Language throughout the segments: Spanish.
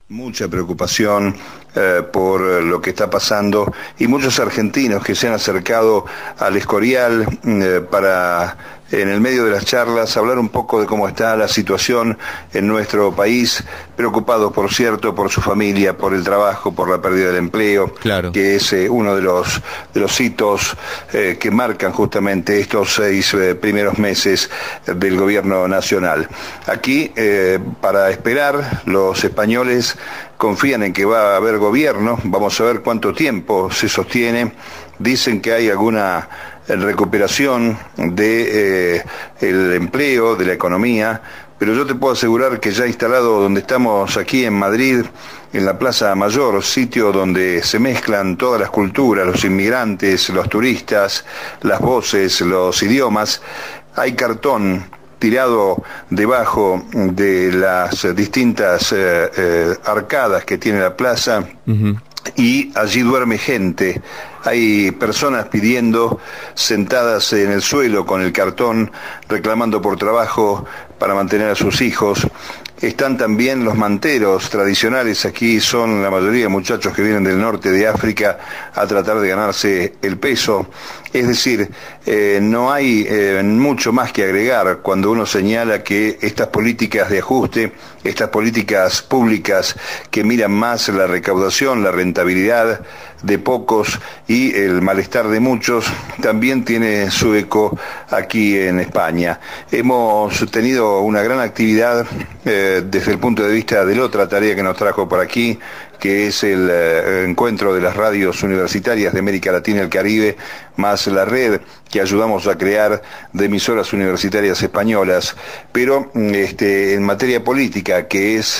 Mucha preocupación por lo que está pasando y muchos argentinos que se han acercado al Escorial para, en el medio de las charlas, hablar un poco de cómo está la situación en nuestro país, preocupados, por cierto, por su familia, por el trabajo, por la pérdida del empleo, Claro. que es uno de los hitos que marcan justamente estos 6 primeros meses del gobierno nacional. Aquí, para esperar, los españoles confían en que va a haber gobierno. Vamos a ver cuánto tiempo se sostiene. Dicen que hay alguna recuperación de el empleo, de la economía, pero yo te puedo asegurar que ya instalado donde estamos aquí en Madrid, en la Plaza Mayor, sitio donde se mezclan todas las culturas, los inmigrantes, los turistas, las voces, los idiomas, hay cartón tirado debajo de las distintas arcadas que tiene la plaza. Ujú. Y allí duerme gente. Hay personas pidiendo, sentadas en el suelo con el cartón, reclamando por trabajo para mantener a sus hijos. Están también los manteros tradicionales. Aquí son la mayoría de muchachos que vienen del norte de África a tratar de ganarse el peso. Es decir, no hay mucho más que agregar cuando uno señala que estas políticas de ajuste, estas políticas públicas que miran más la recaudación, la rentabilidad de pocos y el malestar de muchos, también tiene su eco aquí en España. Hemos tenido una gran actividad desde el punto de vista de la otra tarea que nos trajo por aquí, que es el encuentro de las radios universitarias de América Latina y el Caribe, más la red que ayudamos a crear de emisoras universitarias españolas. Pero en materia política, que es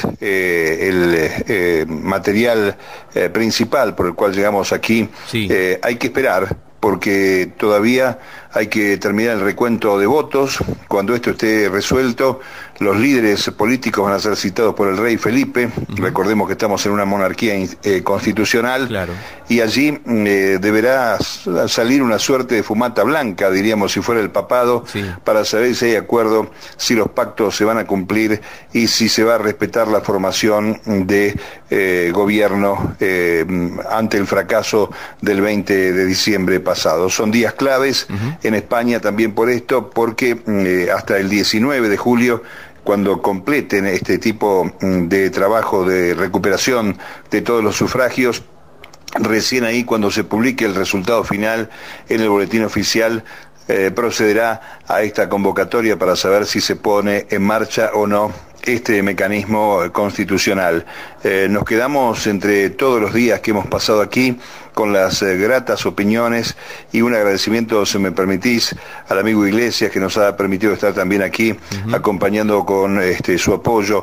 el material principal por el cual llegamos aquí, Sí. hay que esperar, porque todavía hay que terminar el recuento de votos. Cuando esto esté resuelto, los líderes políticos van a ser citados por el rey Felipe. Recordemos que estamos en una monarquía constitucional. Claro. Y allí deberá salir una suerte de fumata blanca, diríamos, si fuera el papado, Sí. para saber si hay acuerdo, si los pactos se van a cumplir y si se va a respetar la formación de gobierno ante el fracaso del 20 de diciembre pasado. Son días claves en España también por esto, porque hasta el 19 de julio, cuando completen este tipo de trabajo de recuperación de todos los sufragios, recién ahí, cuando se publique el resultado final en el boletín oficial, procederá a esta convocatoria para saber si se pone en marcha o no este mecanismo constitucional. Nos quedamos entre todos los días que hemos pasado aquí con las gratas opiniones y un agradecimiento, si me permitís, al amigo Iglesias, que nos ha permitido estar también aquí, acompañando con su apoyo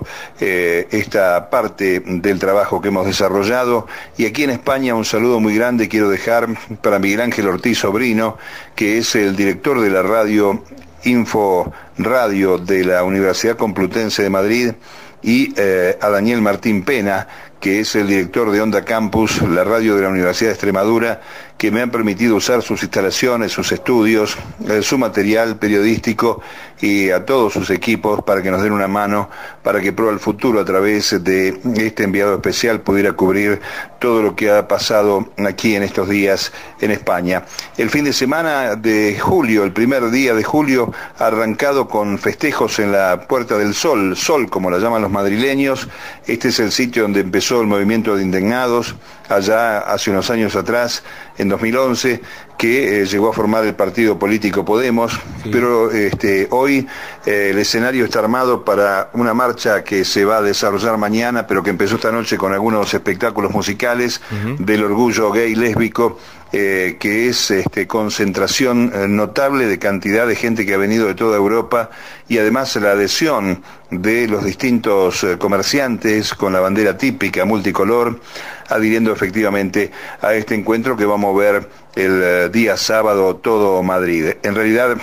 esta parte del trabajo que hemos desarrollado. Y aquí en España un saludo muy grande quiero dejar para Miguel Ángel Ortiz Sobrino, que es el director de la radio Info Radio de la Universidad Complutense de Madrid, y a Daniel Martín Pena, que es el director de Onda Campus, la radio de la Universidad de Extremadura, que me han permitido usar sus instalaciones, sus estudios, su material periodístico, y a todos sus equipos para que nos den una mano, para que Pro al Futuro, a través de este enviado especial, pudiera cubrir todo lo que ha pasado aquí en estos días en España. El fin de semana de julio, el primer día de julio, ha arrancado con festejos en la Puerta del Sol, Sol como la llaman los madrileños. Este es el sitio donde empezó el movimiento de indignados, allá hace unos años atrás, en 2011, que llegó a formar el partido político Podemos. Sí. Pero hoy el escenario está armado para una marcha que se va a desarrollar mañana, pero que empezó esta noche con algunos espectáculos musicales del orgullo gay lésbico, que es concentración notable de cantidad de gente que ha venido de toda Europa, y además la adhesión de los distintos comerciantes con la bandera típica multicolor, adhiriendo efectivamente a este encuentro que va a mover el día sábado todo Madrid. En realidad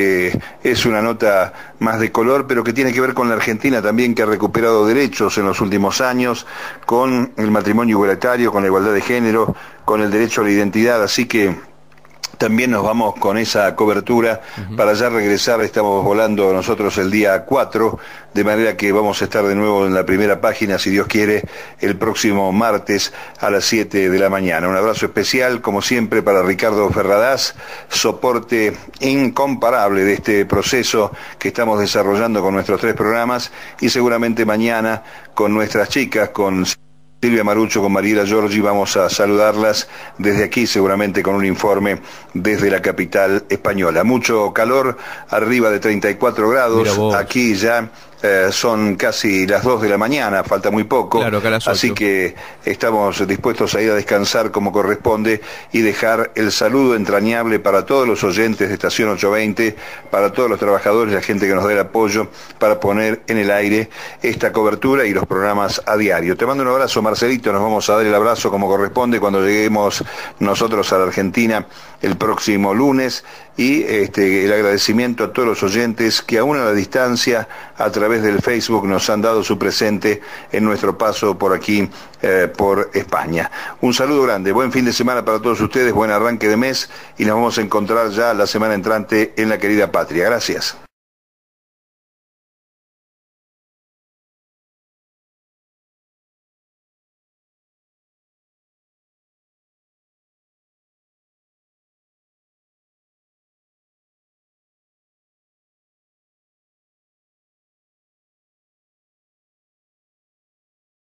es una nota más de color, pero que tiene que ver con la Argentina también, que ha recuperado derechos en los últimos años, con el matrimonio igualitario, con la igualdad de género, con el derecho a la identidad. Así que también nos vamos con esa cobertura para ya regresar. Estamos volando nosotros el día 4, de manera que vamos a estar de nuevo en la primera página, si Dios quiere, el próximo martes a las 7 de la mañana. Un abrazo especial, como siempre, para Ricardo Ferradas, soporte incomparable de este proceso que estamos desarrollando con nuestros 3 programas, y seguramente mañana con nuestras chicas, con Silvia Marucho, con Mariela Giorgi, vamos a saludarlas desde aquí, seguramente con un informe desde la capital española. Mucho calor, arriba de 34 grados, aquí ya son casi las 2 de la mañana, falta muy poco, claro, que a las 8. Así que estamos dispuestos a ir a descansar como corresponde y dejar el saludo entrañable para todos los oyentes de Estación 820, para todos los trabajadores, la gente que nos dé el apoyo para poner en el aire esta cobertura y los programas a diario. Te mando un abrazo, Marcelito, nos vamos a dar el abrazo como corresponde cuando lleguemos nosotros a la Argentina el próximo lunes, y el agradecimiento a todos los oyentes que aún a la distancia, a través del Facebook, nos han dado su presente en nuestro paso por aquí, por España. Un saludo grande, buen fin de semana para todos ustedes, buen arranque de mes, y nos vamos a encontrar ya la semana entrante en la querida patria. Gracias.